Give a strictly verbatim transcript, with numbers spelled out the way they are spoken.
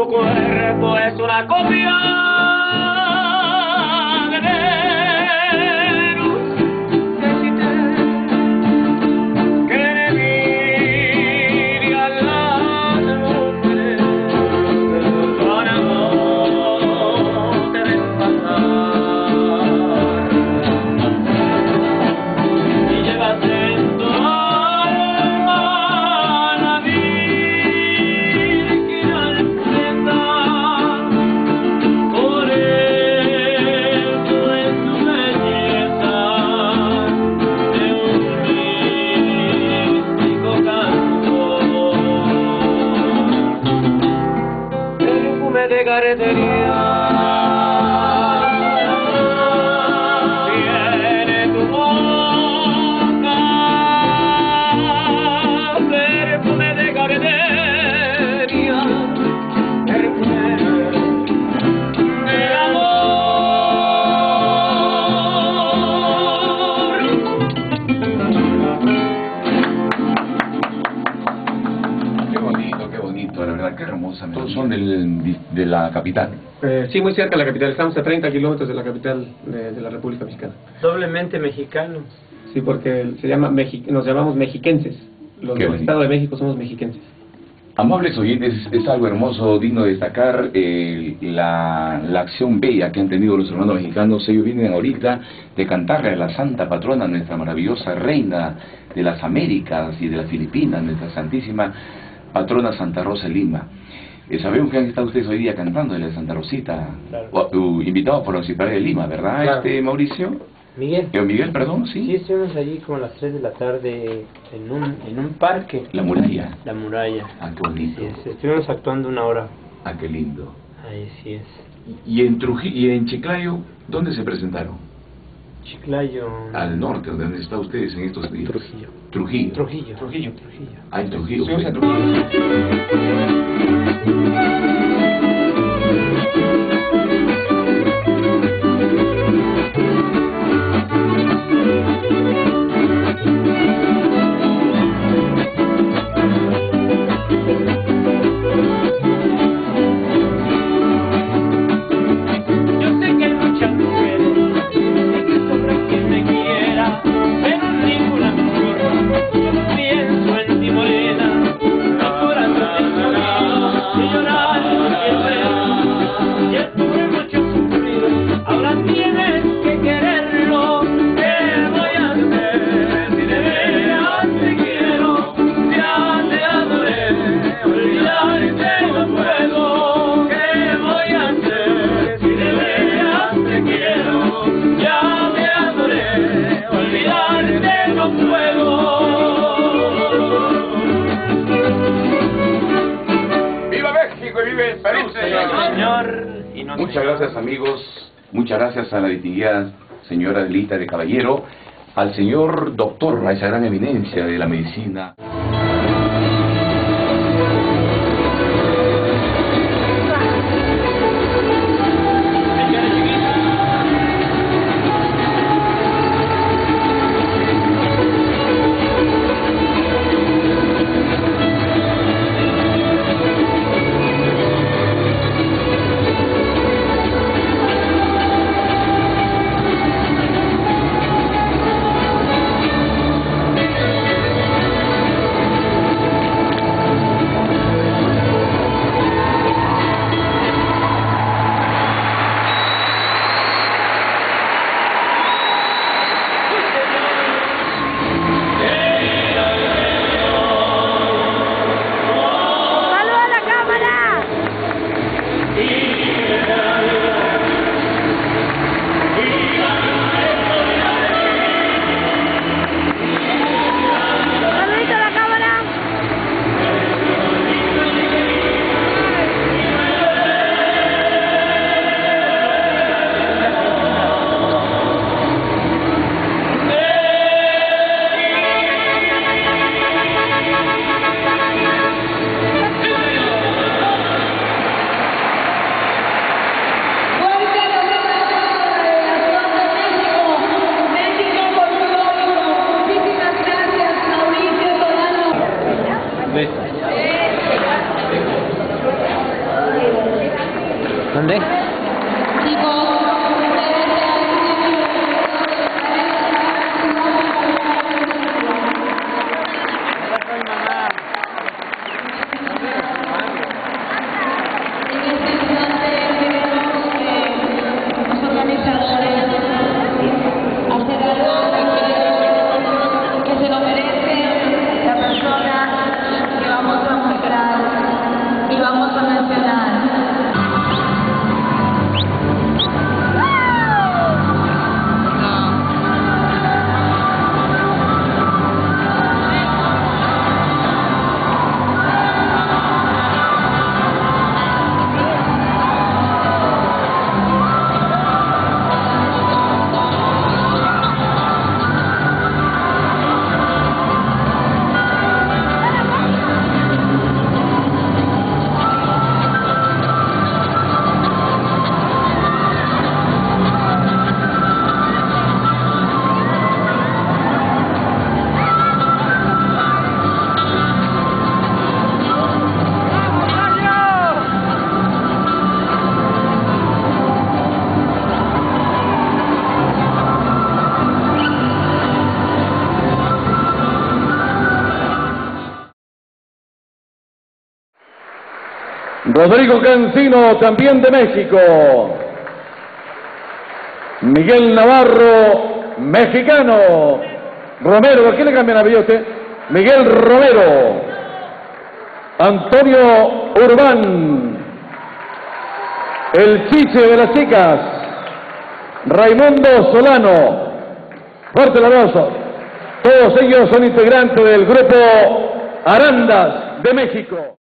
tu cuerpo es una copia de Venus que cité, que envidia las lumbres con amor te ven pasar y llevas en tu alma la virginal prenda. Por eso es tu belleza de un místico cantor, perfume de carretería. Tiene tu boca, perfume de carretería, perfume de amor. Qué bonito, qué bonito, la verdad, qué hermosa. Todos son del, de la capital. Eh, sí, muy cerca de la capital. Estamos a treinta kilómetros de la capital de, de la República Mexicana. Doblemente mexicano. Sí, porque se llama Mexi nos llamamos mexiquenses. Los Qué del bonito. Estado de México somos mexiquenses. Amables oyentes, es algo hermoso, digno de destacar eh, la, la acción bella que han tenido los hermanos mexicanos. Ellos vienen ahorita de cantarle a la Santa Patrona, nuestra maravillosa Reina de las Américas y de las Filipinas, nuestra Santísima Patrona Santa Rosa de Lima. Eh, sabemos que han estado ustedes hoy día cantándole a Santa Rosita, Claro. o, uh, invitados por la Municipalidad de Lima, ¿verdad, Claro. este Mauricio? Miguel. Eh, Miguel, perdón, Sí, sí. estuvimos allí como a las tres de la tarde en un, en un parque. La muralla. La muralla. Ah, qué bonito. Así es, estuvimos actuando una hora. Ah, qué lindo. Ahí sí es. Y en Trujillo, y en Chiclayo, ¿dónde se presentaron? Chiclayo. Al norte, donde están ustedes en estos días. Trujillo. Trujillo. Trujillo. Trujillo. Trujillo. Ah, en Trujillo. Estuvimos en Yo sé que hay muchas mujeres que sobra quien me quiera, pero ninguna mejor. Pienso en ti, morena, mi corazón está y llorar siempre. Y el pobre mucho sufrido, ahora tienes que quererlo. ¿Qué voy a hacer si de veras te quiero? Ya te adoré, olvidarte no puedo. ¿Qué voy a hacer si de veras te quiero? Ya te adoré, olvidarte no puedo. ¡Viva México y vive el Perú, señor! Señor, y no Muchas señor. gracias, amigos. Muchas gracias a la distinguida señora Lita de Caballero, al señor doctor, a esa gran eminencia de la medicina. Rodrigo Cancino, también de México. Miguel Navarro, mexicano. Romero, ¿a qué le cambian apellido usted? Miguel Romero. Antonio Urbán, el Chiche de las chicas. Raimundo Solano. Fuerte el abrazo. Todos ellos son integrantes del grupo Arandas de México.